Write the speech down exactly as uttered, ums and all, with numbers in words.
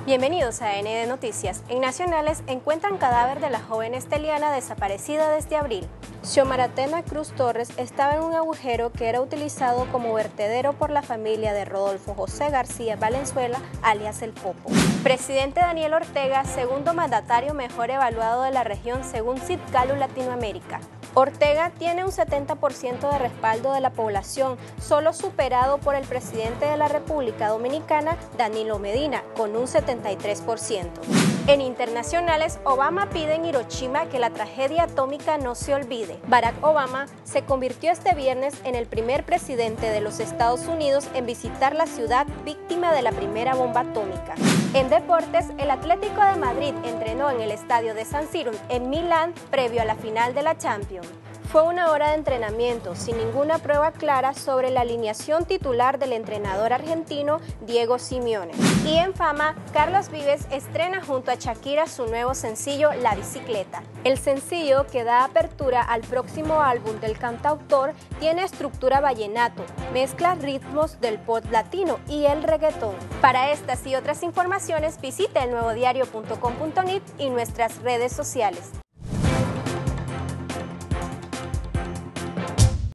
Bienvenidos a N D Noticias. En Nacionales encuentran cadáver de la joven esteliana desaparecida desde abril. Xiomaratena Cruz Torres estaba en un agujero que era utilizado como vertedero por la familia de Rodolfo José García Valenzuela, alias El Popo. Presidente Daniel Ortega, segundo mandatario mejor evaluado de la región según Citcalu Latinoamérica. Ortega tiene un setenta por ciento de respaldo de la población, solo superado por el presidente de la República Dominicana, Danilo Medina, con un setenta y tres por ciento. En internacionales, Obama pide en Hiroshima que la tragedia atómica no se olvide. Barack Obama se convirtió este viernes en el primer presidente de los Estados Unidos en visitar la ciudad víctima de la primera bomba atómica. En deportes, el Atlético de Madrid entrenó en el estadio de San Siro en Milán previo a la final de la Champions. Fue una hora de entrenamiento sin ninguna prueba clara sobre la alineación titular del entrenador argentino Diego Simeone. Y en fama, Carlos Vives estrena junto a Shakira su nuevo sencillo La Bicicleta. El sencillo, que da apertura al próximo álbum del cantautor, tiene estructura vallenato, mezcla ritmos del pop latino y el reggaetón. Para estas y otras informaciones visite el nuevo diario punto com punto net y nuestras redes sociales.